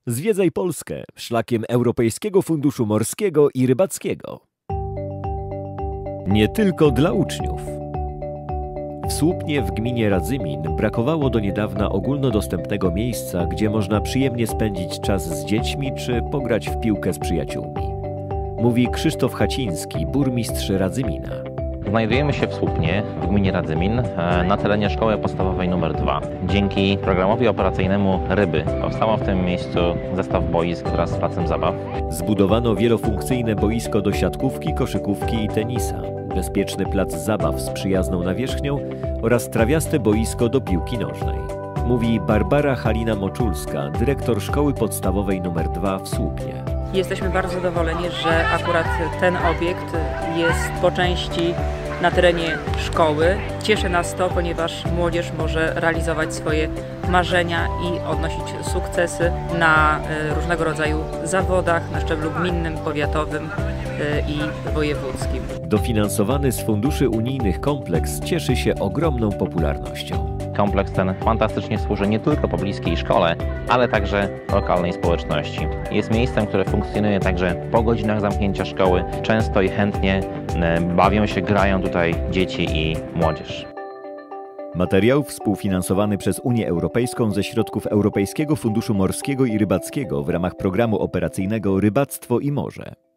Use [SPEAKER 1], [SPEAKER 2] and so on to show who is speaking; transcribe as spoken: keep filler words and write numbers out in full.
[SPEAKER 1] Zwiedzaj Polskę szlakiem Europejskiego Funduszu Morskiego i Rybackiego. Nie tylko dla uczniów. W Słupnie w gminie Radzymin brakowało do niedawna ogólnodostępnego miejsca, gdzie można przyjemnie spędzić czas z dziećmi czy pograć w piłkę z przyjaciółmi. Mówi Krzysztof Haciński, burmistrz Radzymina.
[SPEAKER 2] Znajdujemy się w Słupnie, w gminie Radzymin, na terenie szkoły podstawowej numer dwa. Dzięki programowi operacyjnemu Ryby powstało w tym miejscu zestaw boisk wraz z placem zabaw.
[SPEAKER 1] Zbudowano wielofunkcyjne boisko do siatkówki, koszykówki i tenisa, bezpieczny plac zabaw z przyjazną nawierzchnią oraz trawiaste boisko do piłki nożnej. Mówi Barbara Halina-Moczulska, dyrektor szkoły podstawowej numer dwa w Słupnie.
[SPEAKER 3] Jesteśmy bardzo zadowoleni, że akurat ten obiekt jest po części na terenie szkoły. Cieszy nas to, ponieważ młodzież może realizować swoje marzenia i odnosić sukcesy na różnego rodzaju zawodach na szczeblu gminnym, powiatowym i wojewódzkim.
[SPEAKER 1] Dofinansowany z funduszy unijnych kompleks cieszy się ogromną popularnością.
[SPEAKER 2] Kompleks ten fantastycznie służy nie tylko pobliskiej szkole, ale także lokalnej społeczności. Jest miejscem, które funkcjonuje także po godzinach zamknięcia szkoły. Często i chętnie bawią się, grają tutaj dzieci i młodzież.
[SPEAKER 1] Materiał współfinansowany przez Unię Europejską ze środków Europejskiego Funduszu Morskiego i Rybackiego w ramach programu operacyjnego Rybactwo i Morze.